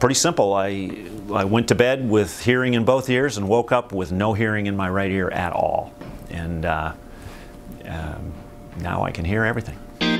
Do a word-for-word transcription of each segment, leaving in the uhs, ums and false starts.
pretty simple. I, I went to bed with hearing in both ears and woke up with no hearing in my right ear at all. And uh, um, now I can hear everything.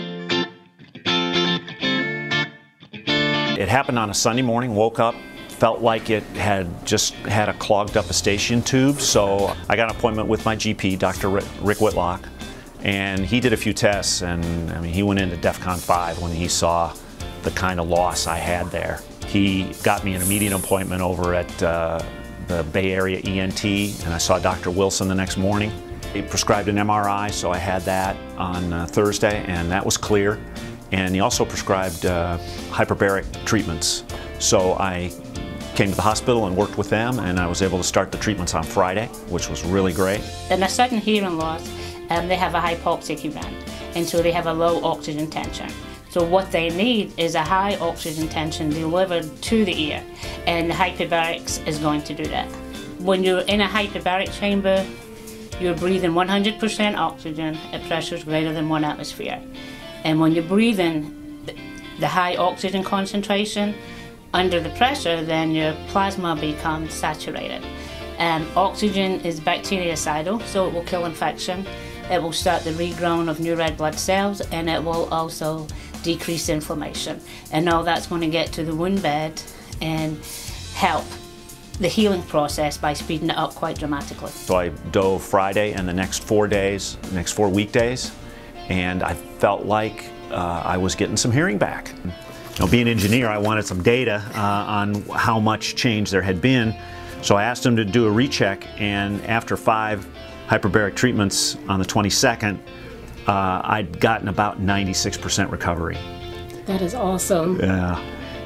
It happened on a Sunday morning, woke up, felt like it had just had a clogged up eustachian tube, so I got an appointment with my G P, Doctor Rick Whitlock, and he did a few tests, and I mean, he went into DEFCON five when he saw the kind of loss I had there. He got me an immediate appointment over at uh, the Bay Area E N T, and I saw Doctor Wilson the next morning. He prescribed an M R I, so I had that on uh, Thursday, and that was clear. And he also prescribed uh, hyperbaric treatments. So I came to the hospital and worked with them, and I was able to start the treatments on Friday, which was really great. In a sudden hearing loss, um, they have a hypoxic event, and so they have a low oxygen tension. So what they need is a high oxygen tension delivered to the ear, and the hyperbarics is going to do that. When you're in a hyperbaric chamber, you're breathing one hundred percent oxygen at pressures greater than one atmosphere. And when you're breathing the high oxygen concentration under the pressure, then your plasma becomes saturated. And oxygen is bactericidal, so it will kill infection. It will start the regrowth of new red blood cells, and it will also decrease inflammation. And all that's going to get to the wound bed and help the healing process by speeding it up quite dramatically. So I dove Friday and the next four days, next four weekdays, and I felt like uh, I was getting some hearing back. You know, being an engineer, I wanted some data uh, on how much change there had been. So I asked him to do a recheck, and after five hyperbaric treatments on the twenty-second, uh, I'd gotten about ninety-six percent recovery. That is awesome. Yeah.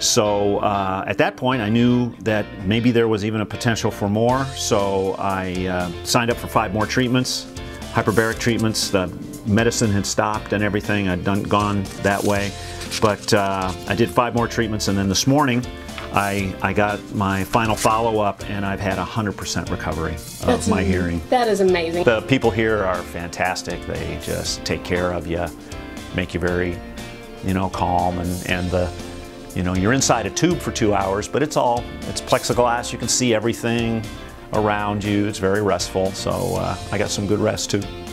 So uh, at that point, I knew that maybe there was even a potential for more. So I uh, signed up for five more treatments, hyperbaric treatments. The medicine had stopped and everything. I'd done gone that way, but uh, I did five more treatments, and then this morning I, I got my final follow-up, and I've had one hundred percent recovery of That's my hearing. That is amazing. The people here are fantastic. They just take care of you, make you very, you know, calm, and, and the, you know, you're inside a tube for two hours, but it's all, it's plexiglass. You can see everything around you. It's very restful, so uh, I got some good rest too.